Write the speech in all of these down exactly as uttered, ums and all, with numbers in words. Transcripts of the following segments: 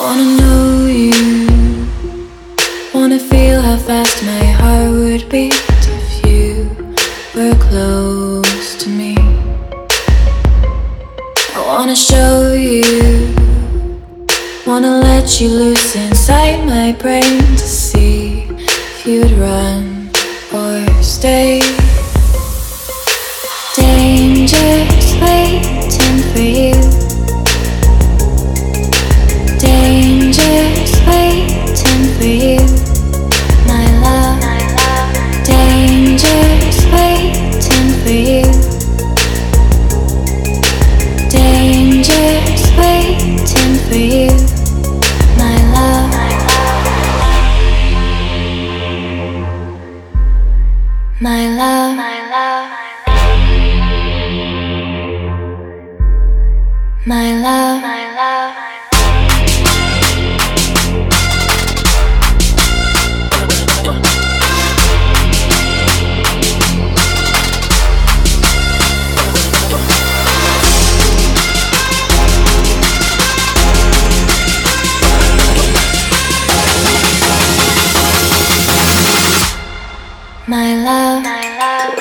wanna know you, wanna feel how fast my heart would beat if you were close to me. I wanna show you, wanna let you loose inside my brain to see if you'd run or stay. Danger's waiting for you. Danger's waiting for you, my love. Danger's waiting for you. Danger's waiting for you, my love. My love, my love, my love, my love. My love, my love.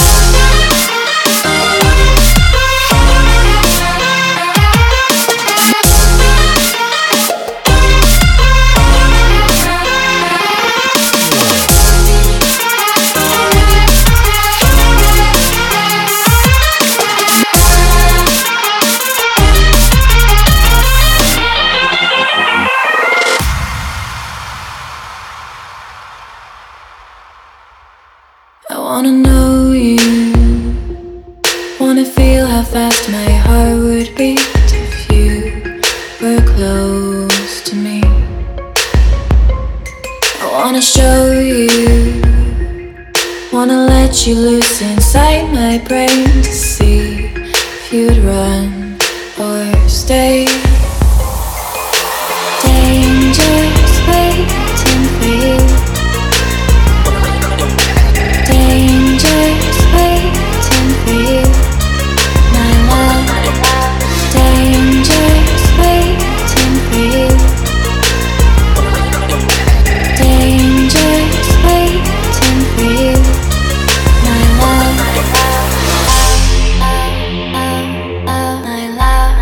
I wanna know you, wanna feel how fast my heart would beat if you were close to me. I wanna show you, wanna let you loose inside my brain to see if you'd run or stay. Danger's waiting for you. Danger's waiting for you, my love. Danger's waiting for you. Danger's waiting for you, my love. My love, my love,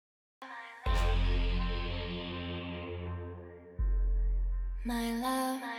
my love.